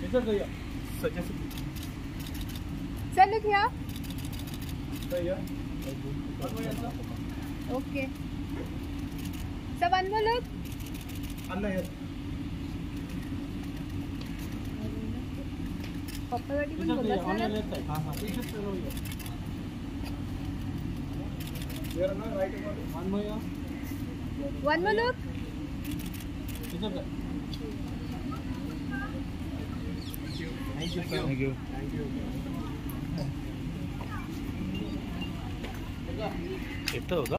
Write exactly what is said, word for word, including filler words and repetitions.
Sir, look here. Okay. So one more look. Papa got even bola sir. One more. One more look. Thank you. Thank you. Thank you. Thank you. Itu